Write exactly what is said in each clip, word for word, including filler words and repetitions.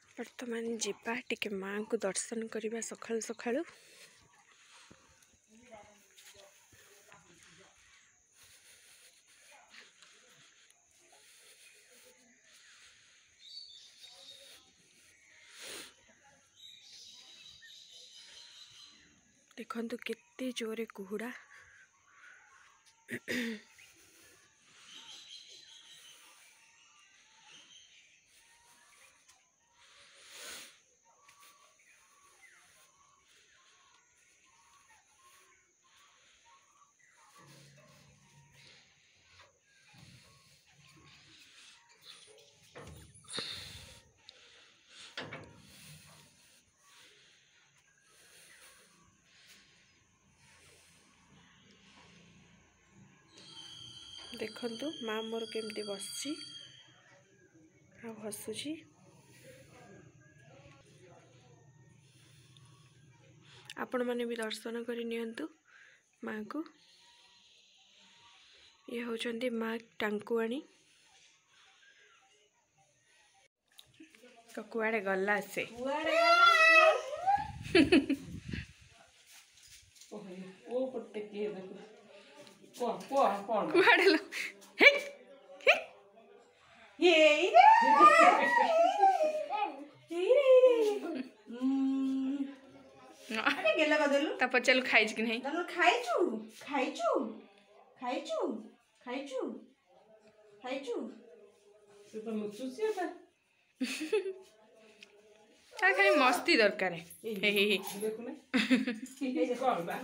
बर्तमान जीवा टिके माँ को दर्शन करवा सकाळु सकाळु। देखंतु केते जोरे कुहुड़ा। देखंतु माँ मोर केमती बसची आ हसुची। आपण माने भी दर्शन करि नियंतु माँ को। ये होचंदी माँ टांकुआणी। तो कुआड़े गला से कुआड़े लो हे हे ये रे ये रे अरे गेला बदलू ता पचल खाइज कि नहीं तनु खाइचू खाइचू खाइचू खाइचू खाइचू से तो मुचुसी था ता खाली मस्ती दरकार है हे हे देखु ना ये कौन बा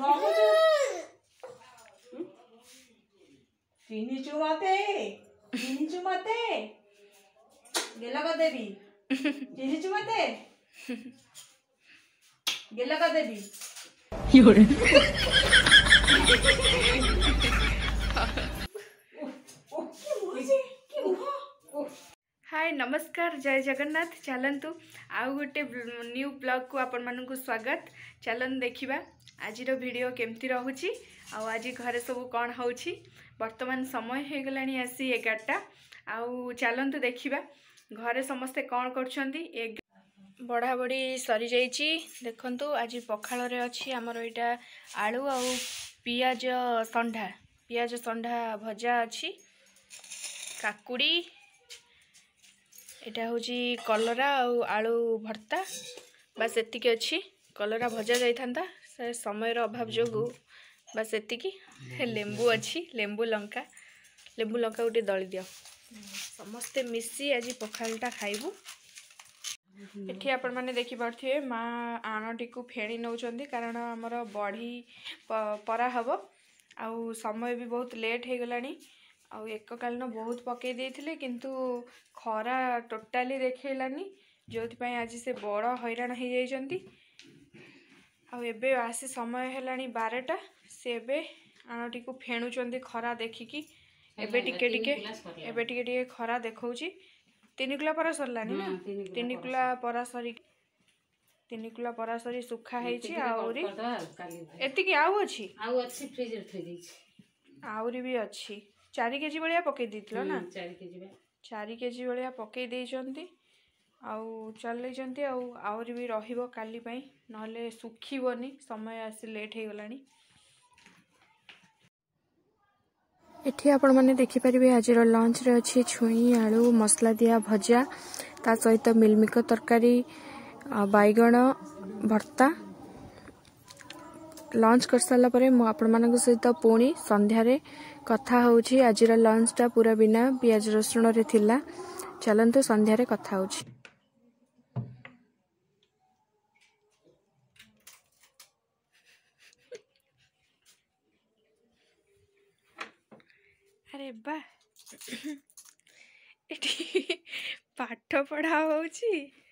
चीनी चुमाते चीनी चुमाते गेला का देवी चीनी चुमाते गेला का देवी योरे हाय नमस्कार जय जगन्नाथ। चलतु आउ गोटे न्यू ब्लॉग को आपण मानक स्वागत। चलन देखिबा आजिर वीडियो केमती रहूची आउ आज घरे सब कौन होची। वर्तमान समय हो गलानी आसी एगारटा आउ चलतु देखिबा घरे समस्ते कौन करछंती। एक बड़ा बड़ी सरी जाइची देखंतु आज पखाल रे अछि हमर एटा आलू आउ पियाज संढा पियाज संढा भजा अछि काकुड़ी एटा होची कलरा आउ आलू भर्ता बस एतिकी अछि। कलरा भजा जाई थांता से समय रो अभाव जोगु बस एतिकी। लेंबू अच्छी लेंबू लंका लेंबू लंका गोटे दली दियो समस्ते मिसी आज पखालटा खाइबू। एठी आपण माने देखि पारथिए माँ आणटी को फेणी नौचंदी कारण हमर बढी परा हबो आउ समय भी बहुत लेट हे गलानी आउ एक कालन बहुत पके देथिले किंतु खरा टोटाली देखैलानी जोथि पय आज से बड़ हैरान हे जाइचंती। आउ एबे आसी समय हेलानी बारटा से एबे आणटी को फेणुचंदी खरा देखिकी एबे टिके टिके एबे टिके टिके खरा देखौची। तीन किलो परा सरलानी ना तीन किलो परा सरी तीन किलो परा सरी सुखा हेची आउरी एतिकी आउ अछि आउ अछि फ्रिज रे थई देछि आउरी भी अछि चार केजी बलिया पके दितलो ना चार केजी बा चार केजी बलिया पके देइचंती आउ चलै जंती आउ आउरी भी रहिबो काली पई नहले सुखीबोनी समय आसी लेट हे गलानी। एठी आपण माने देखि परिबे आजिर लंच रे अछि छुई आलू मसला दिया भजा ता सहित मिलमिक तरकारी बैगण भर्ता। लंच कर साला परे मु आपण मानक सहित पुणी संध्या रे कथा होउची। आजिर लंच टा पूरा बिना पियाज रसुण रे थिला। चलंतु संध्या रे कथा होउची। अरे बा एठी पाठ पढ़ा होउची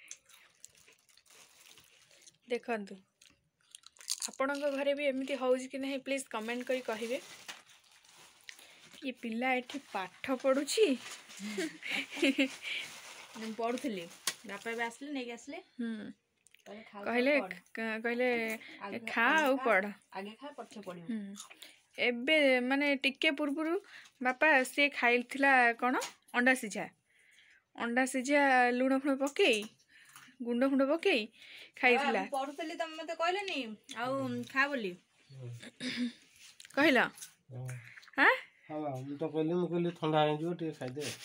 देखंतु आपणक घरे भी एमती होउची कि नहीं प्लीज कमेंट करी कहिबे। ये पिला एठी पाठ पढुची पढुथली बापा भी आसले नै आसले हम कहले कहले खा और पढ़ आगे खा पछे पढियो एबे माने टिके पूर्वरु बापा से खाइथिला कोन अंडा सिझा अंडा सिझा लुण फुण पकई गुंड फुंड पकई खाइला पढ़ुली तुम मत कहलनी आउ खा बोली कहला हाँ हाँ मैं तो कहली मैं कहली ठंडा हो जो टे खाइ दे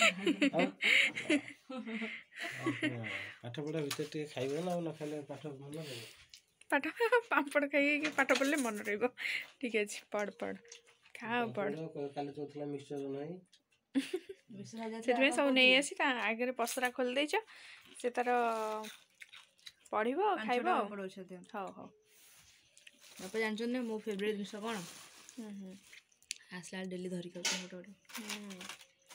पाठ पढ़ा भीतर टे खाइबे ना ना खाले पाठ मन लगे पाठ पापड़ खाई पाठ पढ़ले मन रहिबो ठीक अछि पढ़ पढ़ खा पढ़ काले चौथला मिक्सचर नहीं ସେଥିପାଇଁ ସବୁ ନେଇ ଆସି ତା ଆଗରେ ପସରା ଖୋଲି ଦେଇଛ ସେ ତାର ପଢିବ ଖାଇବ ପଢଉଛନ୍ତି ହଉ ହଉ ବାପା ଜାଣିଛନ୍ତି ମୋ ଫେଭରେଟ୍ ଜିନିଷ କ'ଣ ହୁଁ ହୁଁ ଆସିଲା ଡେଲି ଧରିକି ଆସୁଛନ୍ତି ଗୋଟେ ଗୋଟେ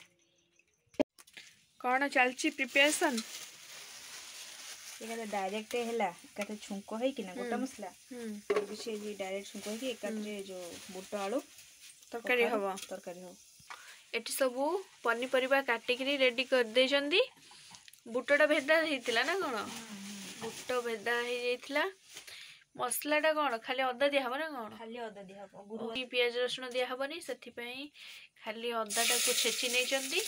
କ'ଣ ଚାଲିଛି ପ୍ରିପାରେସନ୍ ଏକାଥରେ ଡାଇରେକ୍ଟ ହେଲା ଏକାଥରେ ଛୁଙ୍କ ହେଇକିନା ଗୋଟା ମସଲା ସେ ଡାଇରେକ୍ଟ ଛୁଙ୍କ ହେଇକି ଏକାଥରେ ଯେଉଁ ବୁଟ ଆଳୁ ତରକାରୀ ହବ ତରକାରୀ ହବ ଏଠି ସବୁ ପନିପରିବା କାଟିକିରି ରେଡି କରିଦେଇଛନ୍ତି ବୁଟଟା ଭେଦା ହେଇଥିଲା ନା କ'ଣ ବୁଟ ଭେଦା ହେଇଯାଇଥିଲା ମସଲାଟା କ'ଣ ଖାଲି ଅଦା ଦିଆହବ ନା କ'ଣ ଖାଲି ଅଦା ଦିଆହବ ପିଆଜ ରସୁଣ ଦିଆହବନି ସେଥିପାଇଁ ଖାଲି ଅଦାଟାକୁ ଛେଚି ନେଇଛନ୍ତି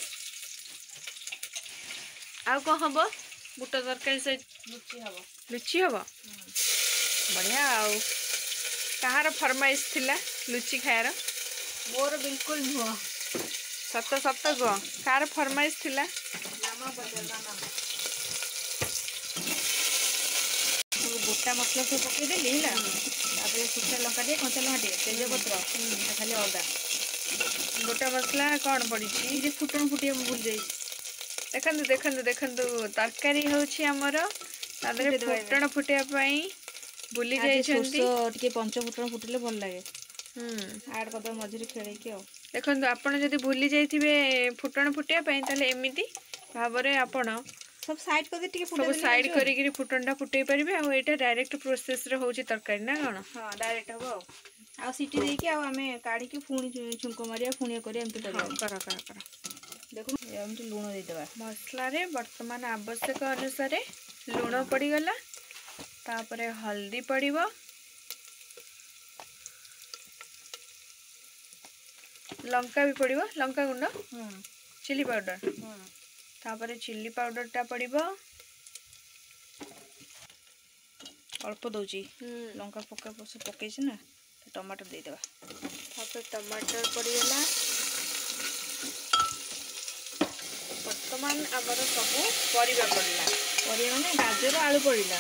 ଆଉ କ'ଣ ହବ ବୁଟ ତରକାରୀ ସେ ଲୁଚି ହବ ଲୁଚି ହବ ବଢ଼ିଆ ଆଉ କାହାର ଫରମାଇଶ ଥିଲା ଲୁଚି ଖାଇବାର ମୋର ବିଲକୁଲ ନୁହଁ ସତ ସତ କୁହ କାହାର ଫରମାଇଶ ଥିଲା ମାମା ପଚାର ମାମା ଗୋଟା ମସଲା ସବୁ ପକେଇଦେଲି ହେଲା ତାପରେ ଶୁଖିଲା ଲଙ୍କା ଟିକେ କଞ୍ଚା ଲଙ୍କା ଟିକେ ତେଜପତ୍ର ଖାଲି ଅଦା ଗୋଟା ମସଲା କ'ଣ ପଡ଼ିଛି ଯେ ଫୁଟଣ ଫୁଟିବା ମୁଁ ଭୁଲି ଯାଇଛି ଦେଖନ୍ତୁ ଦେଖନ୍ତୁ ଦେଖନ୍ତୁ ତରକାରୀ ହେଉଛି ଆମର ତା ଦେହରେ ଫୁଟଣ ଫୁଟିବା ପାଇଁ ଭୁଲି ଯାଇଛନ୍ତି ଟିକେ ପଞ୍ଚ ଫୁଟଣ ଫୁଟିଲେ ଭଲ ଲାଗେ ଆଡ଼ କରିଦେବା ମଝିରେ ଖେଳେଇକି ଆଉ ଦେଖନ୍ତୁ ଆପଣ ଯଦି ଭୁଲି ଯାଇଥିବେ ଫୁଟଣ ଫୁଟିବା ପାଇଁ ତାହେଲେ ଏମିତି ଭାବରେ ଆପଣ सब साइड कर दे टिके सब साइड करिकरी फुटनटा फुटै परिबे आ एटा डायरेक्ट प्रोसेस रे होची तरकारी ना कोन हां डायरेक्ट हबो आ सीटी दे के आ हमें काढी के फुणी छुंको मारिया फुणी करे एमती करिया कर कर कर देखो एमती लूण दे देबा मसला रे वर्तमान आवश्यक अनुसार लूण पड़ी गला तापरे हल्दी पड़िबो लंका भी पड़िबो लंका गुंड चिली पाउडर तापरे चिली पाउडर टा पड़िबो अल्प दउची लंका पक्का पसे पकेछि ना टमाटर दे देबा तापरे टमाटर पड़ी गला वर्तमान हमर सब परिबा पड़ला परिबा माने गाजर आलू पड़िला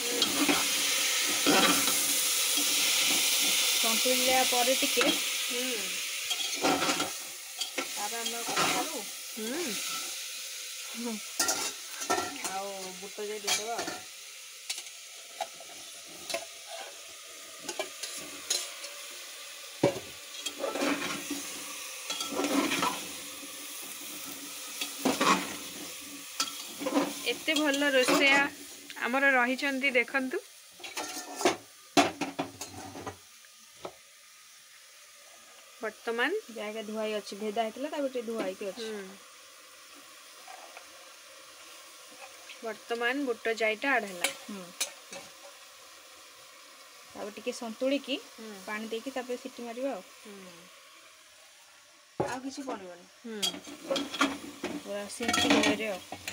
संतुलिया परे टिके तापर हम कखारू हम्म आओ बुट जे दे देबा एते भल रोसैया आमर रही देखंतु वर्तमान जायगा धुआई अच्छी भेदा हेतला ता बेटे धुआई के अच्छी वर्तमान बुट जाईटा आड़ला तापर टिके संतुली की पानी दे की तापर सिटी मारिबा आ किछि पड़िबनी पूरा सिटी रे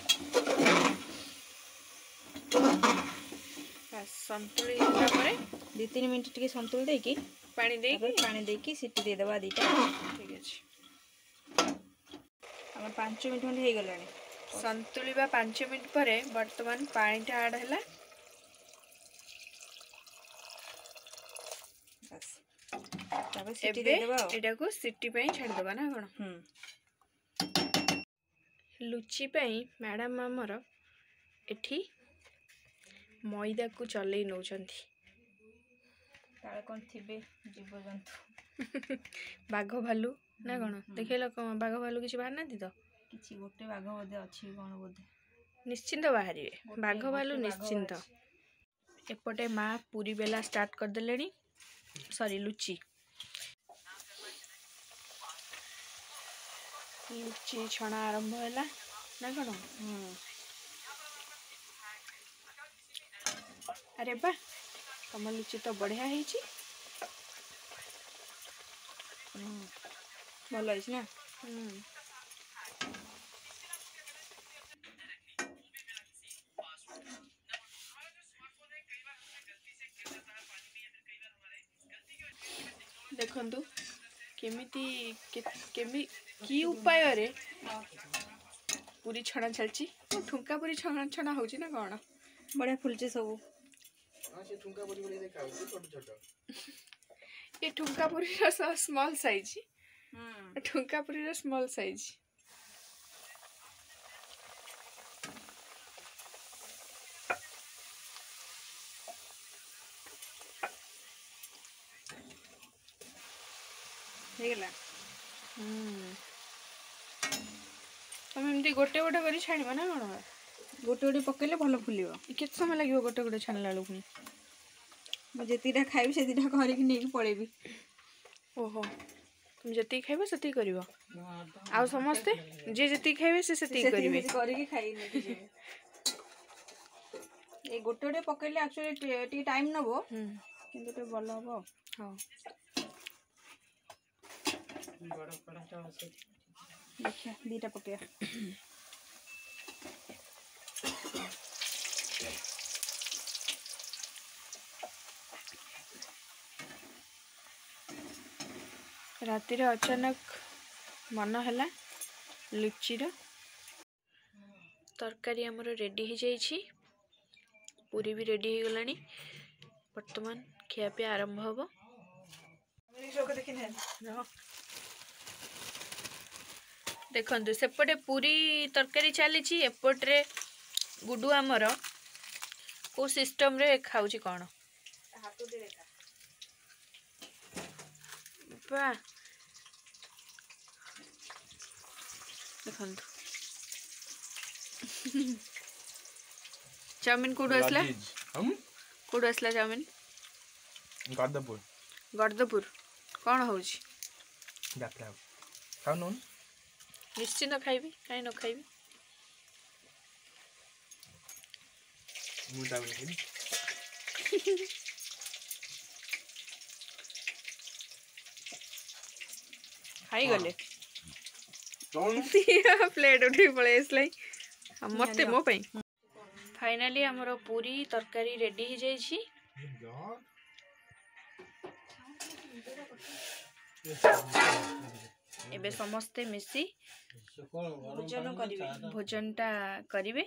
बस संतुली होला परे दो तीन मिनट टिके संतुल दे की पानी दे की पानी दे की सिटी दे देबा दीटा ठीक अछि हम पाँच मिनट में हे गलानी संतुलिबा पाँच मिनट परे वर्तमान पानीटा आड हैला बस तापर सिटी दे देबा एटा को सिटी पई छाड़ देबा ना कोन हम लुची पई मैडम हमर एठी मैदा को चलै नौचंती ताले कोन थिबे जीव जंतु बाघ भालू ना कोन देखैला बाघ भालू किछि बाहर नाथि तो किछि गोटे बाघ बोधे अछि कोन बोधे निश्चिंत बाहरिबे बाघ भालू निश्चिंत एपटे माँ पूरी बेला स्टार्ट कर देलेनी सॉरी लुची लुची छणा आरंभ हैला ना कोन अरे बा तम लुची तो बढ़िया ହେଇची भलो है ना देखंतु केमिति केमि की उपाय रे पूरी छणा चलची ठुंका पूरी छणा छणा होची ना कोन बढ़िया फुलचे सब हां से ठुंका पूरी बोले देखा छोट छोट ये ठुंका पूरी रो स्मॉल साइज हम्म ठुंका पूरी रो स्मॉल साइज हेगला हम्म तुम एमती गोटे गोटे करी छाणीबा ना कोन गोटे गोटे पकेले भल फुलिबो केते समय लागियो गोटे गोटे छाणला लोक मु जेतिटा खाइबी सेतिटा करके नेकी पळेबी ओहो तुम जति खाइबो सति करिवो आ समस्ते जे जति खाइबे से सति करिवे करके खाइ नेकी जे ए गोटे गोटे पकेले एक्चुअली टी टाइम नबो किंतु ते भल हबो हां बड़ा बड़ा चावल से देखिए दीटा पकेया राति रे अचानक मन हैला लुची रो तरकारी हमर रेडी हो जाइछि पूरी भी रेडी हो गलानी वर्तमान खिया पे आरंभ हबो देखंतु सेपटे पूरी तरकारी चली एपटे गुडू आमर को सिस्टम रे खाउची कोन हाथ दे देखा बा देखंतु चाउमिन कोड असला हम कोड असला चाउमिन गदपुर गदपुर कोन होउची जात्रा खाउन निश्चित खाइबी काई न खाइबी मु चाउमिन खाइबी खाई गले कौन प्लेट उठी पळे असलाई मते मो पई फाइनली हमरो पूरी तरकारी रेडी हो जाई छी एबे समस्ते मिसी भोजन करिवे भोजन टा करिवे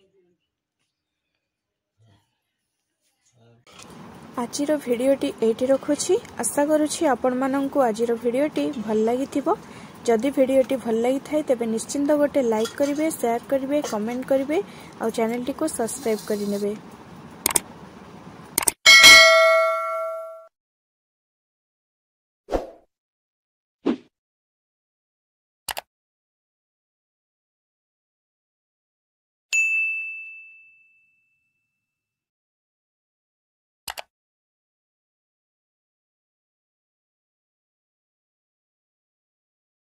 आजिर भिडियोटी एठी रखुछि आशा करूछि आपण माननकु आजिर भिडियोटी भल लागिथिबो जदि भिडियोटी भल लगी थाए तेबे निश्चिंत गोटे लाइक करिवे शेयर करिवे कमेंट करिवे और चैनल टी को सब्सक्राइब करि नेबे।